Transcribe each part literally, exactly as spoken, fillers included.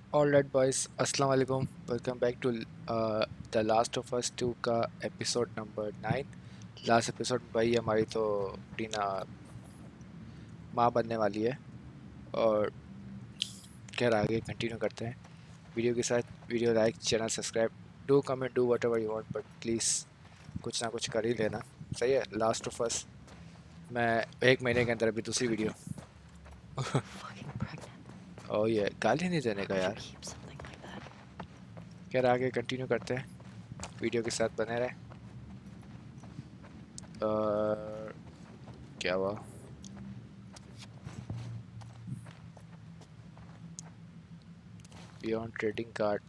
All right boys, अस्सलाम वालेकुम। Welcome back to the Last of Us Two का episode number nine. Last episode में भाई हमारी तो टीना माँ बनने वाली है। और खैर आगे कंटिन्यू करते हैं वीडियो के साथ। Video like, channel subscribe, do comment, do whatever you want, but please कुछ ना कुछ कर ही लेना। सही है। लास्ट ऑफ अस मैं एक महीने के अंदर अभी दूसरी वीडियो। Fucking pregnant. और ये गाली नहीं देने How का could you यार। keep something like that? खैर आगे कंटिन्यू करते हैं, वीडियो के साथ बने रहे। और क्या हुआ? बियॉन्ड ट्रेडिंग कार्ड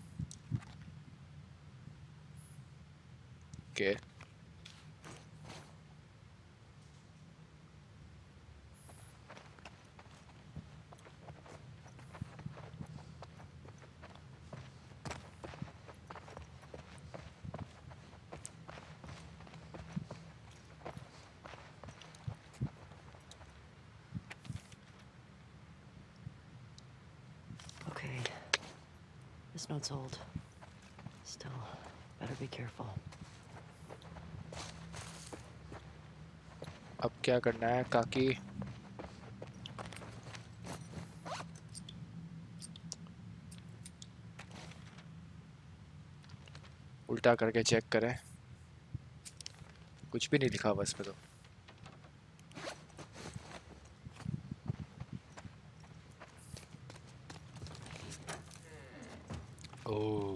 के Okay, this note's old. Still, better be careful. अब क्या करना है काकी? उल्टा करके चेक करें। कुछ भी नहीं लिखा हुआ इसमें तो। ओह,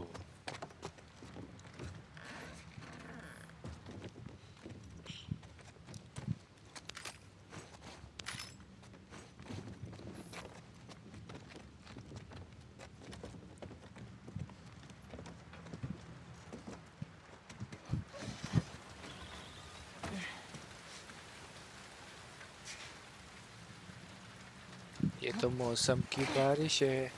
ये तो मौसम की बारिश है।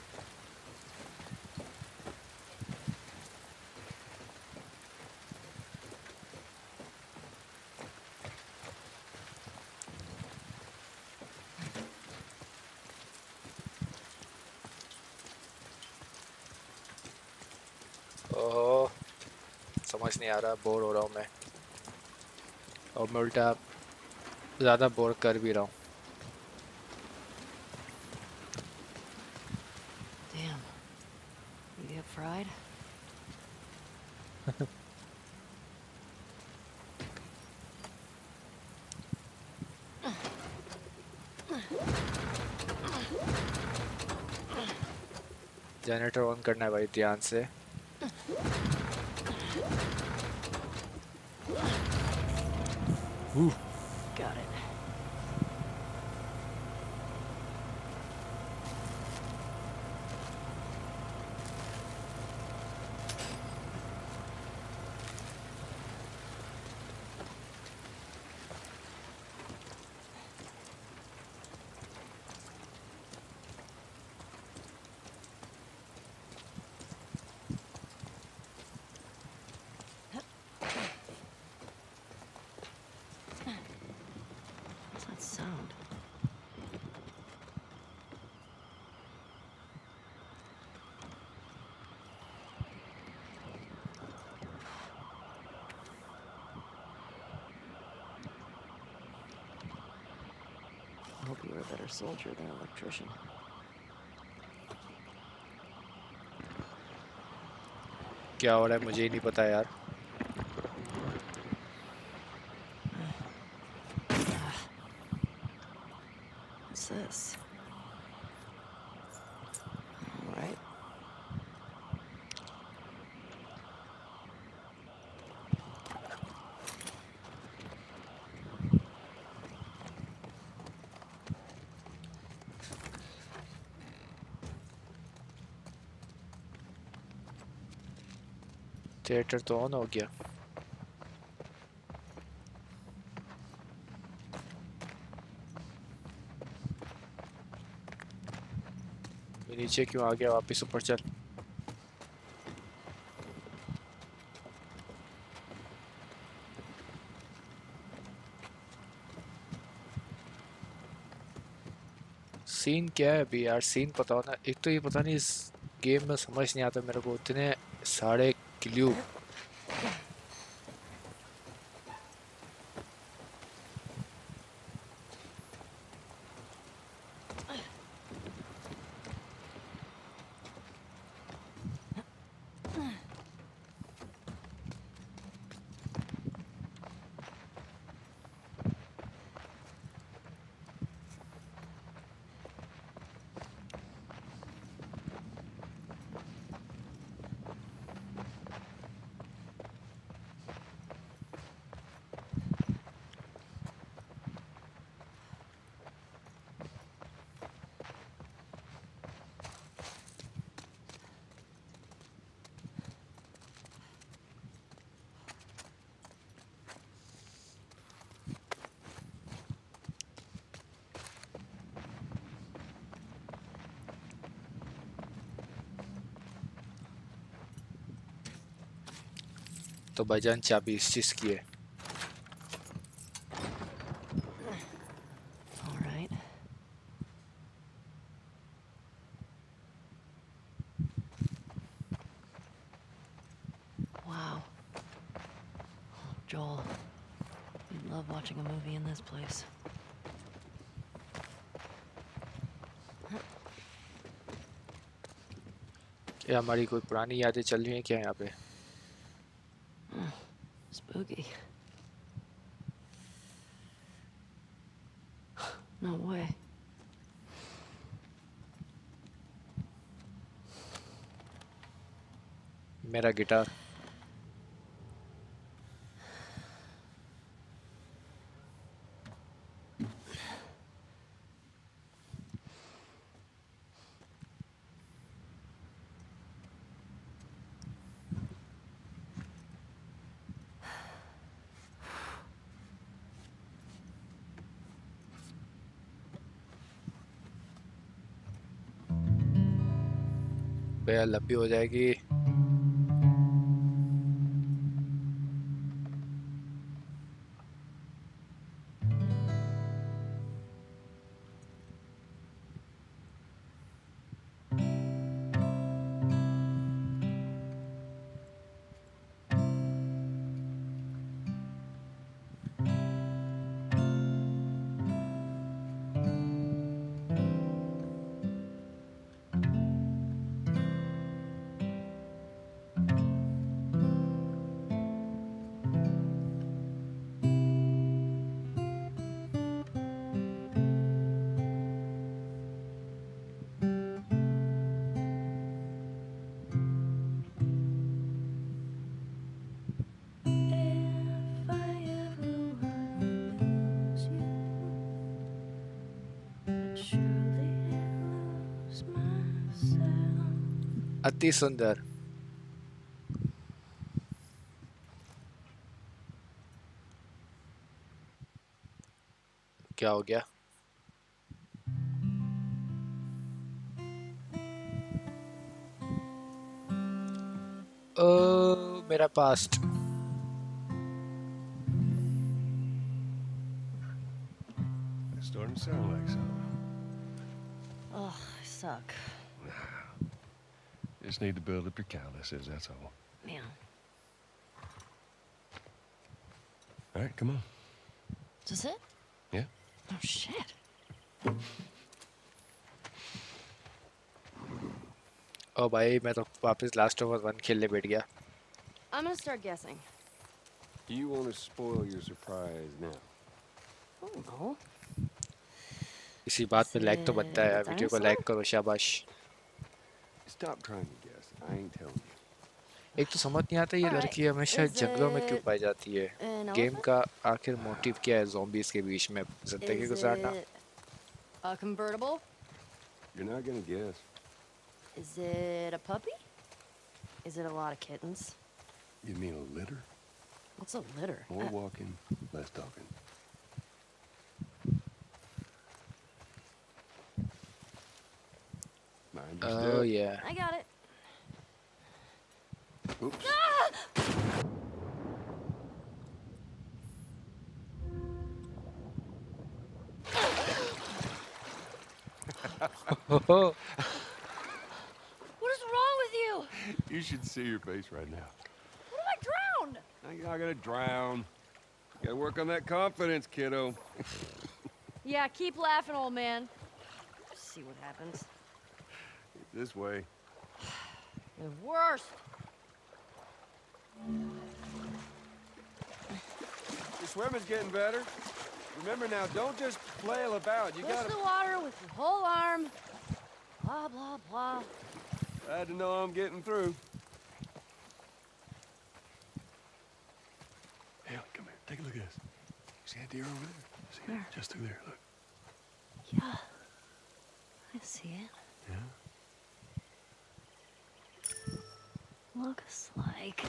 ओह, समझ नहीं आ रहा, बोर हो रहा हूँ मैं। और मैं उल्टा ज़्यादा बोर कर भी रहा हूँ। Damn, you get fried? Generator on करना है भाई, ध्यान से। Ooh. Got it. What's that sound? I hope you were a better soldier than an electrician. क्या हो रहा है मुझे ही नहीं पता यार। What's this? All right. Theatre तो ऑन हो गया। मैं नीचे क्यों आ गया? वापस ऊपर चल। सीन क्या है अभी यार? सीन पता हो ना। एक तो ये पता नहीं इस गेम में समझ नहीं आता मेरे को, इतने सारे क्लू। तो भाईजान चाबी इस चीज की है। All right. Wow. Joel, you'd love watching a movie in this place. क्या हमारी कोई पुरानी यादें चल रही हैं क्या यहाँ पे? Spooky. No way. मेरा गिटार। भैया लंबी हो जाएगी। If I ever lose you, I'd surely lose myself. अति सुंदर। क्या हो गया? ओ मेरा past. It's starting to sound like something. Ugh, I suck. Just need to build up your calluses, that's all. Man. All right, come on. Is this it? Yeah. Oh, shit. ओ भाई मैं तो वापस लास्ट ऑफ अस वन खेलने बैठ गया। I'm gonna start guessing. You want to spoil your surprise now? Oh, no. इसी बात पे लाइक तो बनता है यार, वीडियो को लाइक करो, शाबाश। Stop trying to guess. I ain't telling you. एक तो समझ नहीं आता ये लड़की हमेशा जंगलों में क्यों पाई जाती है। गेम का आखिर मोटिव क्या है ज़ॉम्बीज़ के बीच में जिंदगी गुजारना? A convertible? You're not gonna guess. Is it a puppy? Is it a lot of kittens? You mean a litter? What's a litter? More Uh, walking, less talking. Mind your Oh step. yeah. I got it. Oops. What is You should see your face right now. What if I drown? Now you're not gonna drown. You gotta work on that confidence, kiddo. Yeah, keep laughing, old man. See what happens. This way. The worst. Your swimming's getting better. Remember now, don't just flail about. You Push gotta. the water with your whole arm. Blah, blah, blah. Glad to know I'm getting through. Hey, come here. Take a look at this. See that deer over there? See Where? it? Just through there. Look. Yeah. I see it. Yeah. Looks like...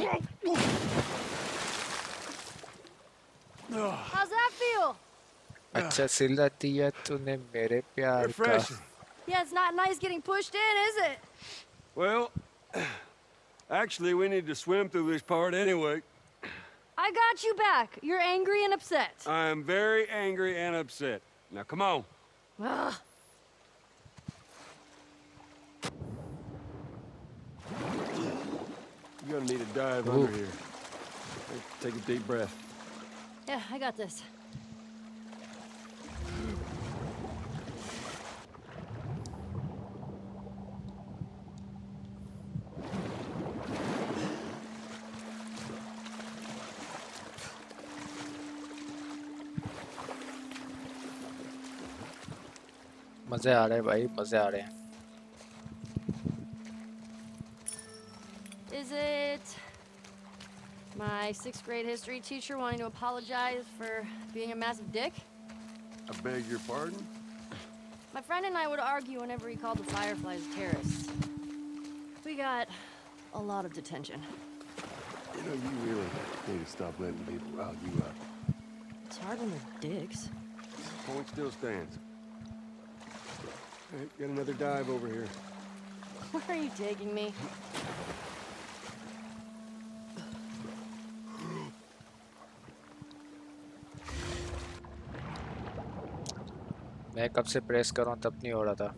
How's that feel? अच्छा सिला दिया तूने मेरे प्यार का Refreshing. Yeah, it's not nice getting pushed in, is it? Well, actually, we need to swim through this part anyway. I got you back. You're angry and upset. I am very angry and upset. Now, come on. Ugh. You're gonna need a dive Ooh. under here. Take a deep breath. Yeah, I got this. मजे आ रहे हैं भाई मजे आ रहे हैं Is it my sixth grade history teacher wanting to apologize for being a massive dick? I beg your pardon? My friend and I would argue whenever he called the Fireflies terrorists. We got a lot of detention. You know, you really need to stop letting people rile you up. It's hard when they're dicks. Point still stands. All right, got another dive over here. Where are you taking me? मैं कब से press कर रहा हूँ तब नहीं हो रहा था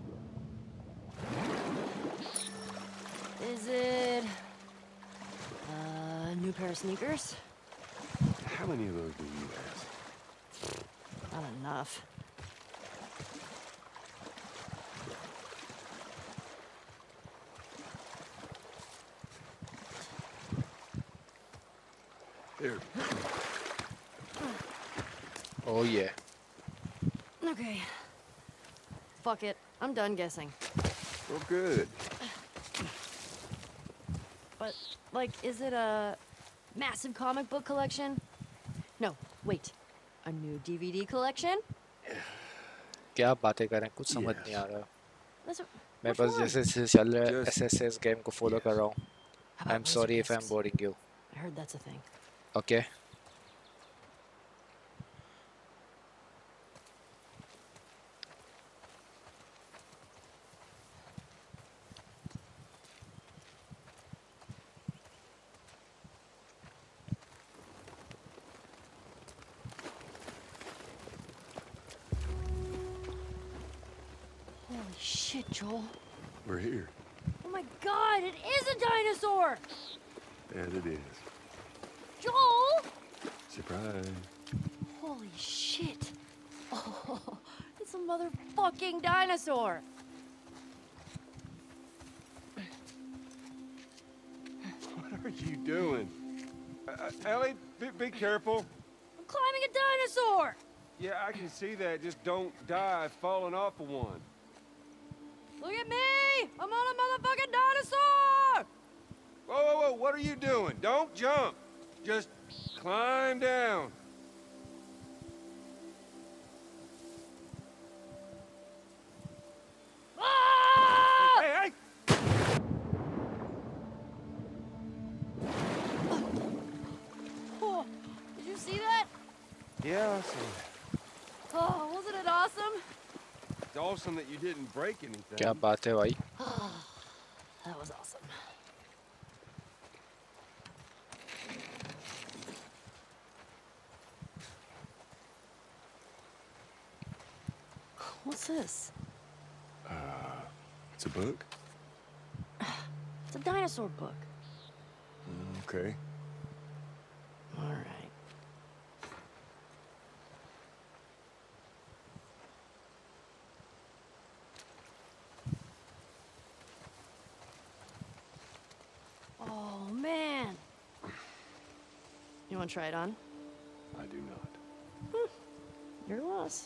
Is it a new pair of sneakers? How many of those do you have? Not enough. Here. oh yeah Okay. Fuck it. I'm done guessing. Oh, good. But, like, is it a massive comic book collection? No, wait. A new D V D collection? क्या बातें करें कुछ समझ Yes. नहीं आ रहा That's a, मैं which बस one? जैसे जैसे चल रहा है Just- ऐसे ऐसे इस गेम को फॉलो कर रहा हूँ How about I'm sorry if I'm Laserdiscs? boring you I heard that's a thing. okay Holy shit, Joel. We're here. Oh my god, it is a dinosaur! That it is. Joel! Surprise. Holy shit. Oh, it's a motherfucking dinosaur. What are you doing? Uh, uh, Ellie, be, be careful. I'm climbing a dinosaur! Yeah, I can see that. Just don't die falling off of one. Look at me! I'm on a motherfucking dinosaur! Whoa, whoa, whoa, what are you doing? Don't jump. Just climb down. Ah! Hey, hey! Oh, did you see that? Yeah, I see that. Oh, wasn't it awesome? It's awesome that you didn't break anything. क्या बात है भाई That was awesome. What's this? It's a book? It's a dinosaur book. Okay. All right. Oh, man. You want to try it on? I do not. Your loss.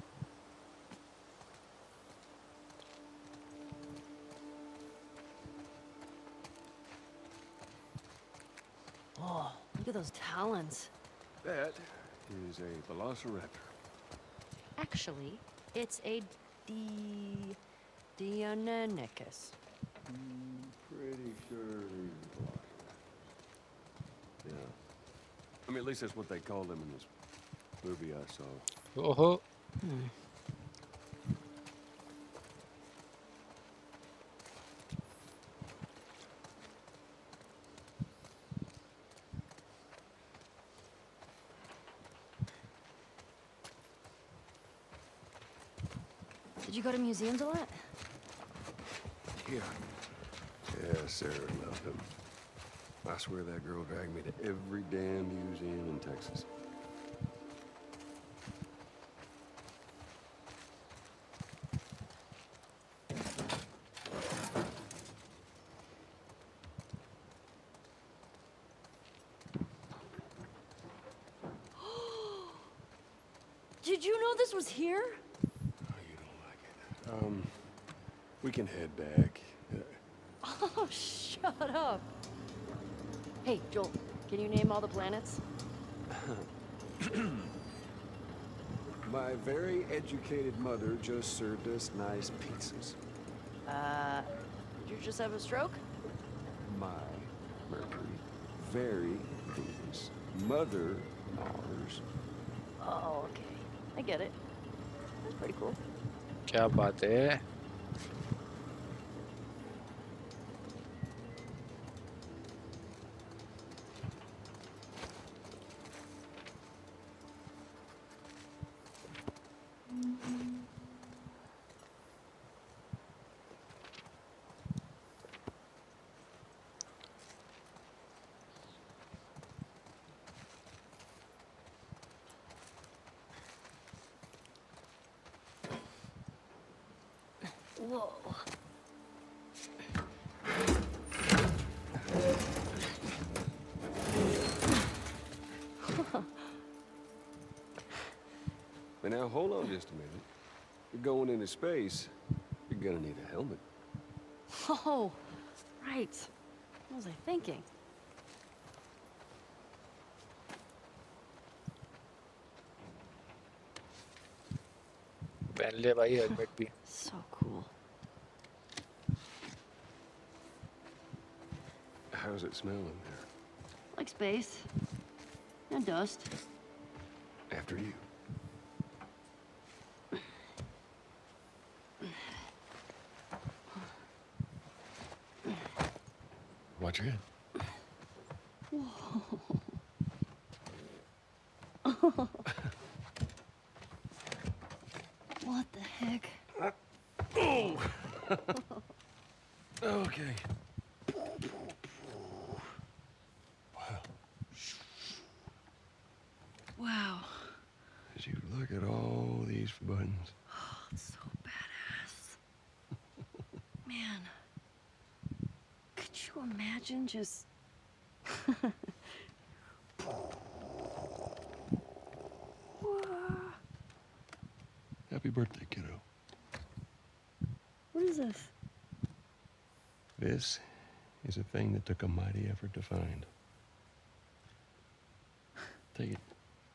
Oh, look at those talons. That is a velociraptor. Actually, it's a D... Deinonychus. Pretty sure he's a velociraptor. Yeah. I mean, at least that's what they called him in this movie I saw. Oh, Did you go to museums a lot? Yeah. Yeah, Sarah loved him. I swear that girl dragged me to every damn museum in Texas. Did you know this was here? Oh, you don't like it. Um, we can head back. Uh, Oh, shut up. Hey, Joel, can you name all the planets? My very educated mother just served us nice pizzas. Uh, did you just have a stroke? My Mercury, very Venus, mother Mars. Oh, okay. I get it. That's pretty cool. क्या बात है? Whoa. But now hold on just a minute. You're going into space. You're gonna need a helmet. Oh, right. What was I thinking? पहन ले भाई helmet भी. So cool. How's it smell in there? Like space. And dust. After you. Watch your head. What the heck? Okay. Wow. As you look at all these buttons. Oh, it's so badass. Man. Could you imagine just... Happy birthday, kiddo. What is this? This is a thing that took a mighty effort to find. Take it.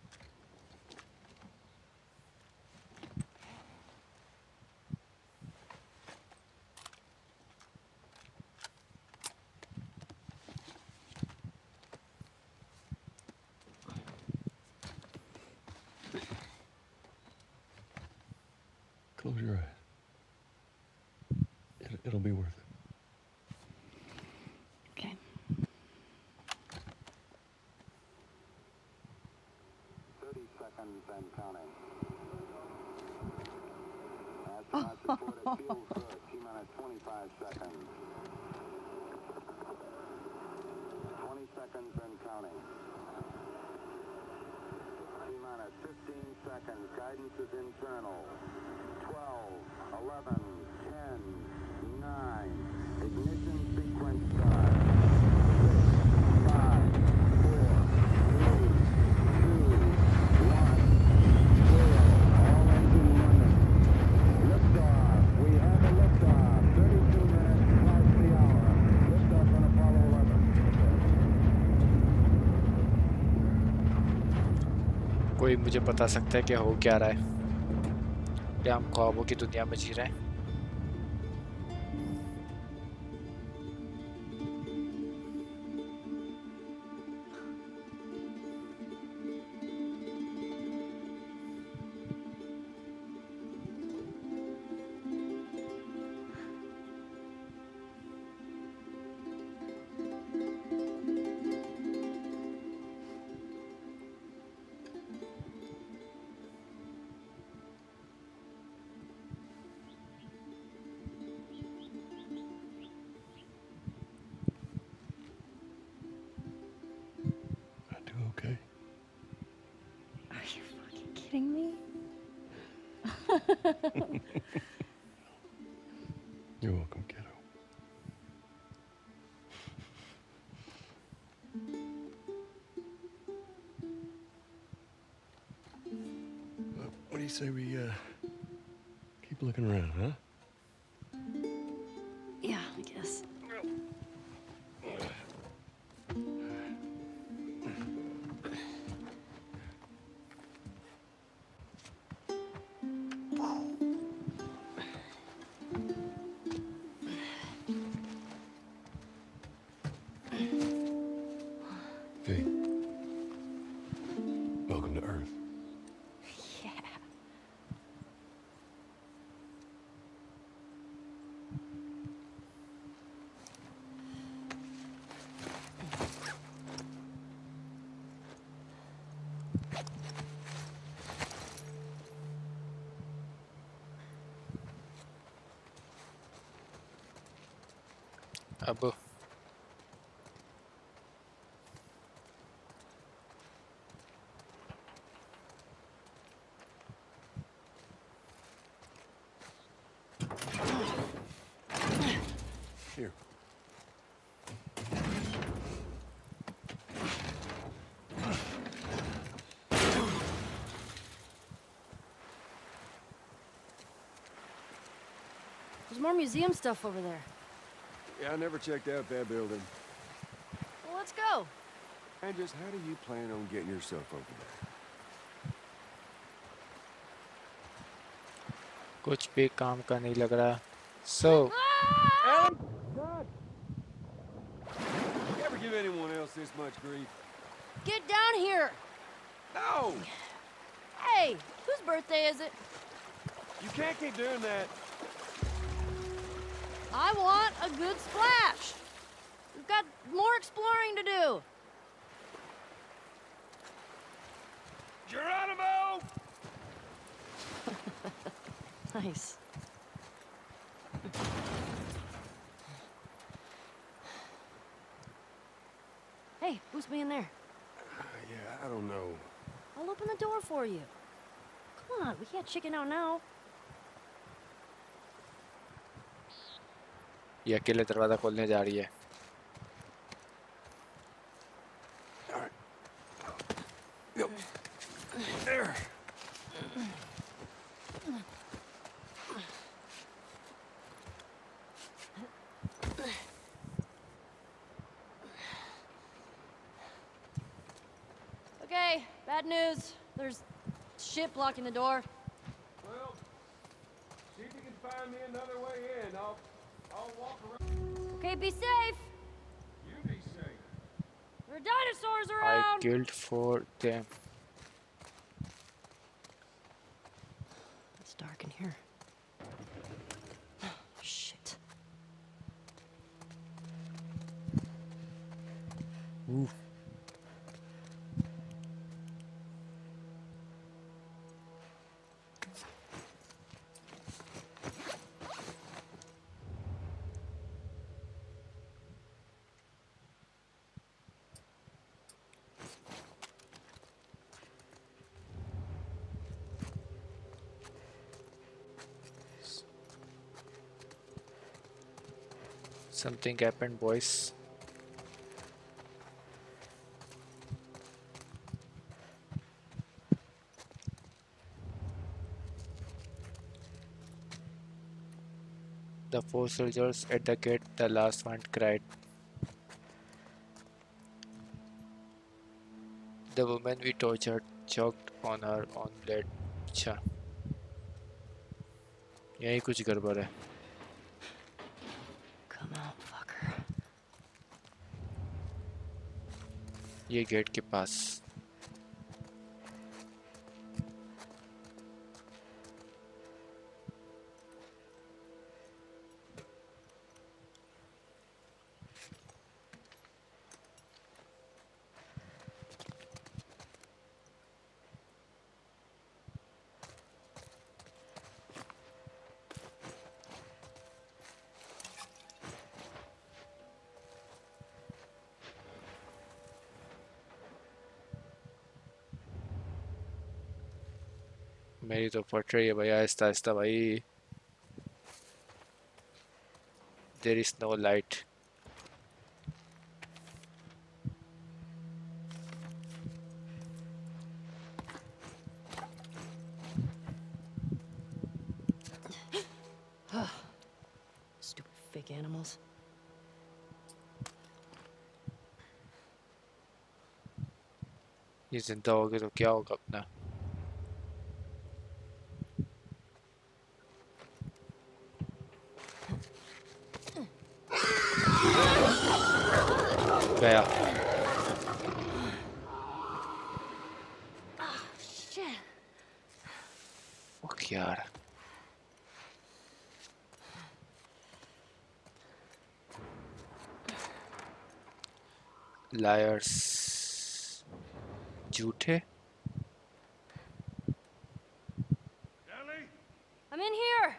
Close your eyes. It, it'll be worth it. Okay. thirty seconds and counting. Astronauts report it feels good. T minus twenty-five seconds. counting. T-minus fifteen seconds. Guidance is internal. twelve, eleven, ten, nine. Ignition sequence start. six, five, four, three, two, one, zero. All engine running. Liftoff. We have a liftoff. thirty-two minutes past the hour. Liftoff on Apollo eleven. कोई मुझे बता सकता है कि हो क्या रहा है? क्या हम ख्वाबों की दुनिया में जी रहे हैं? I do okay. Are you fucking kidding me? You're welcome, kiddo. Uh, what do you say we uh, keep looking around, huh? Yeah, I guess. V. Welcome to Earth. Yeah. अब Here. There's more museum stuff over there. Yeah, I never checked out that building. Well, let's go. And just how do you plan on getting yourself over there? कुछ भी काम का नहीं लग रहा. So, Alan! God! You ever give anyone else this much grief? Get down here. No! Hey, whose birthday is it? You can't keep doing that. I want a good splash. We've got more exploring to do. Geronimo! Nice. Hey, boost me in there. Uh, yeah, I don't know. I'll open the door for you. Come on, we can't chicken out now. ये अकेले दरवाजा खोलने जा रही है. All right. Yep. There. Okay, bad news. There's shit blocking the door. Well, see if you can find me another way in. I'll, I'll walk around. Okay, be safe. You be safe. There are dinosaurs I around. killed for them. It's dark in here. Shit. Ooh. Something happened, boys. The four soldiers at the gate, the last one cried. The woman we tortured choked on her own blood. अच्छा, यही कुछ गड़बड़ है. Come out, fucker. ये gate के पास. मेरी तो फट रही है भाई, आहिस्ता आहिस्ता भाई. There is no light. Stupid fake animals. ये जिंदा हो गए तो क्या होगा अपना. गया. Shit. Fuck यार. Liars. झूठे. Ellie? I'm in here.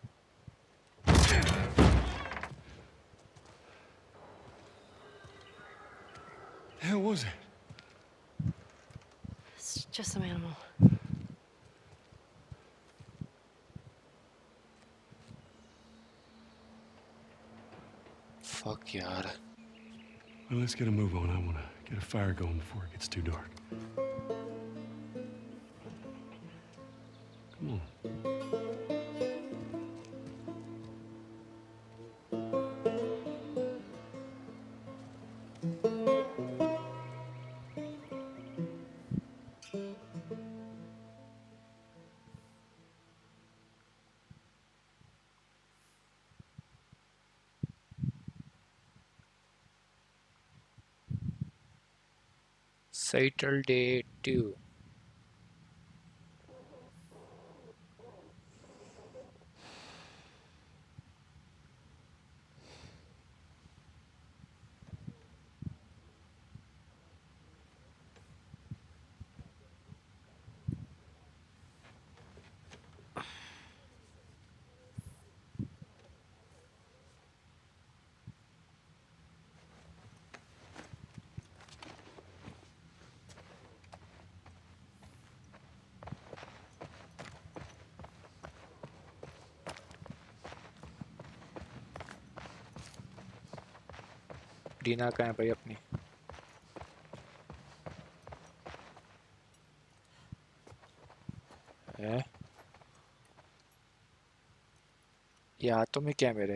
The hell was it? It's just some animal. Fuck यार. Well, let's get a move on. I want to get a fire going before it gets too dark. Come on. Saturday two. Dina कहाँ है भाई अपनी. है ये हाथों में क्या है मेरे.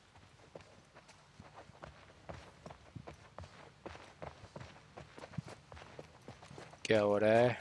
क्या हो रहा है.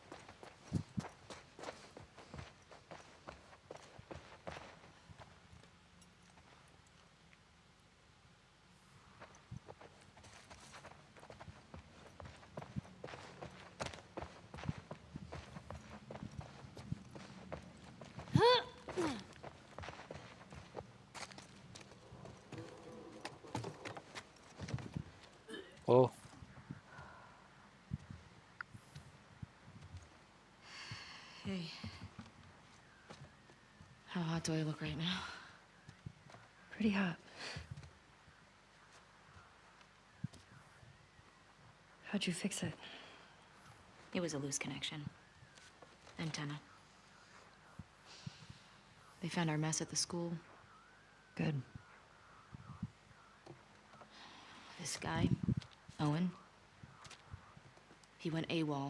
Oh, Hey. How hot do I look right now? Pretty hot. How'd you fix it? It was a loose connection. Antenna. They found our mess at the school. Good. This guy, Owen, he went AWOL.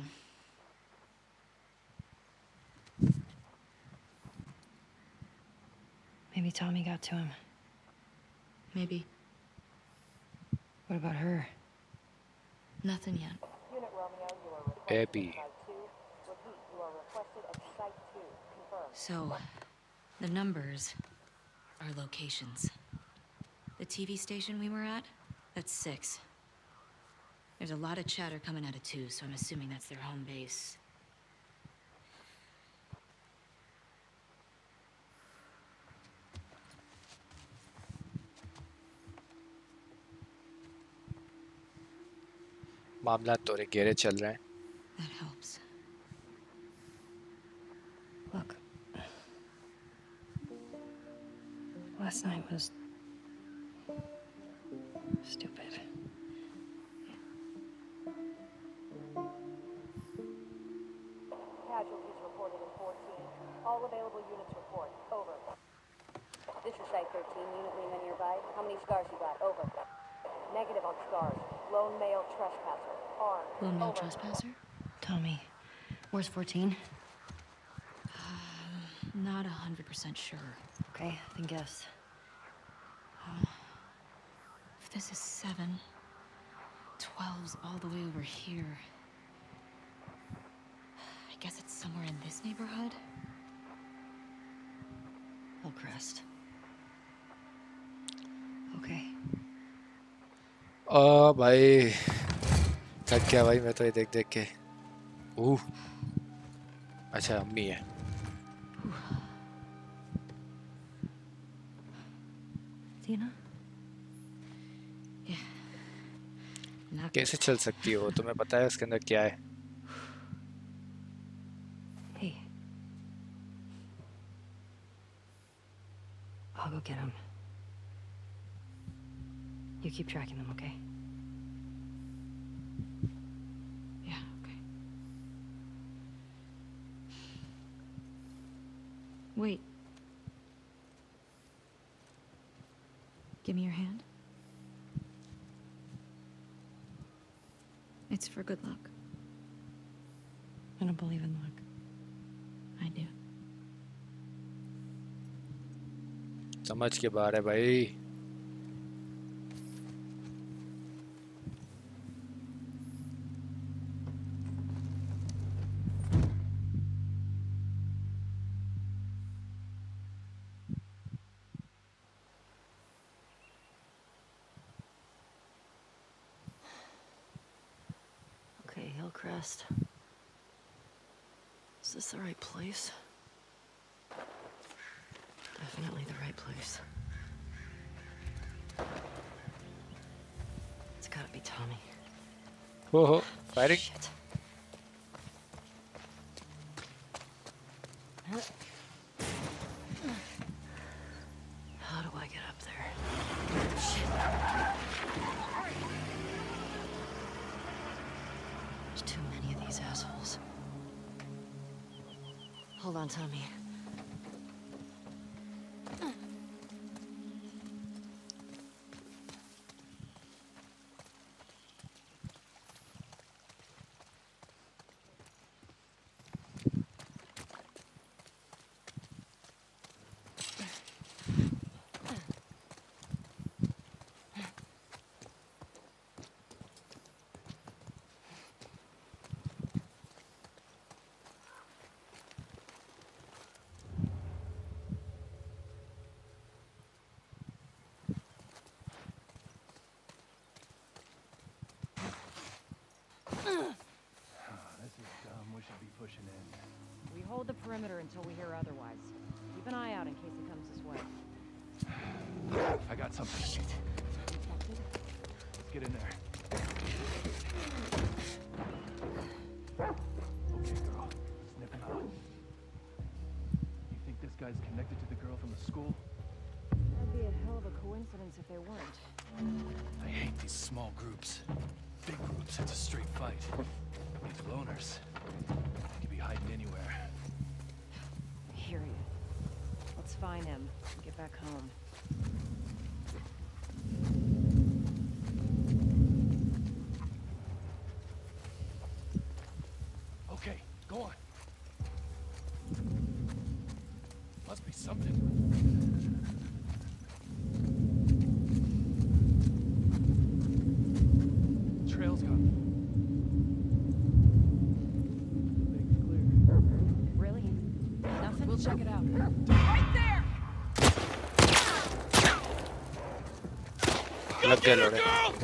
Maybe Tommy got to him. Maybe. What about her? Nothing yet. Unit Romeo, you are requested Baby. at Site two. Repeat, you are requested at Site two. Confirm. So, the numbers are locations. The T V station we were at, that's six. There's a lot of chatter coming out of two, so I'm assuming that's their home base. मामला तोरे गेरे चल रहे हैं. That helps. Look. Last night was... stupid. Casualties reported in fourteen. All available units report. Over. This is Site thirteen. Unit Lima nearby. How many scars you got? Over. Negative on scars. Lone male trespasser. Armed. Lone male Over. trespasser? Tommy, where's fourteen? Not a hundred percent sure. Okay, then guess. If this is seven, twelve's all the way over here. I guess it's somewhere in this neighborhood? Hillcrest. Okay. ओ भाई थक गया भाई मैं तो ये देख देख के. ओह अच्छा अम्मी है. Tina? Yeah. Not कैसे चल सकती हो? तुम्हें पता है उसके अंदर क्या है? Hey. I'll go get him. You keep tracking them, okay? Yeah, okay. Wait. Give me your hand. It's for good luck. I don't believe in luck. I do. समझ के बाहर है भाई. Okay, Hillcrest. Is this the right place? Definitely the right place. It's gotta be Tommy. Oh, fighting. Shit. How do I get up there? Shit. There's too many of these assholes. Hold on, Tommy. pushing in. We hold the perimeter until we hear otherwise. Keep an eye out in case he comes this way. I got something. Shit. Detected? Let's get in there. Okay, girl. Snip him out. You think this guy's connected to the girl from the school? That'd be a hell of a coincidence if they weren't. I hate these small groups. Big groups, it's a straight fight. These loners, they could be hiding anywhere. I hear you. Let's find him and get back home. We'll check it out. Right there! लग गए लोड़े।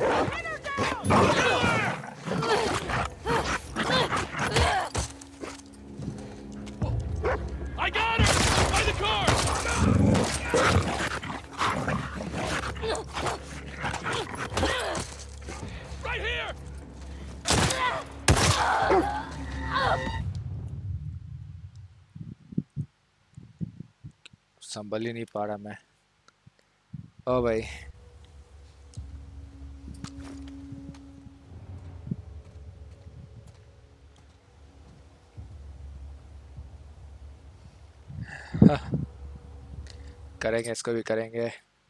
I got her! By the car! Right here! संभल ही नहीं पा रहा मैं। ओ भाई करेंगे, इसको भी करेंगे।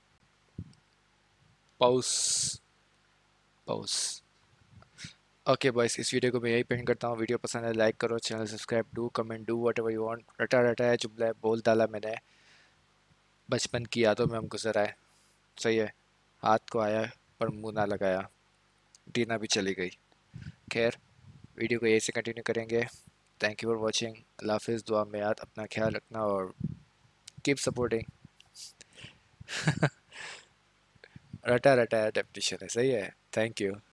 Pause pause. ओके बॉयस, इस वीडियो को मैं यही पेंट करता हूँ। वीडियो पसंद है लाइक करो, channel subscribe, do comment, do whatever you want. रटा रटा है जुमला है, बोल डाला मैंने, बचपन की यादों में हम गुजर आए। सही है, हाथ को आया पर मुंह ना लगाया, टीना भी चली गई। खैर, वीडियो को यही से कंटिन्यू करेंगे। Thank you for watching. अल्लाह हाफिज़। दुआ में याद, अपना ख्याल रखना और कीप सपोर्टिंग। रटा रटा है डेप्टिशन है, सही है। Thank you.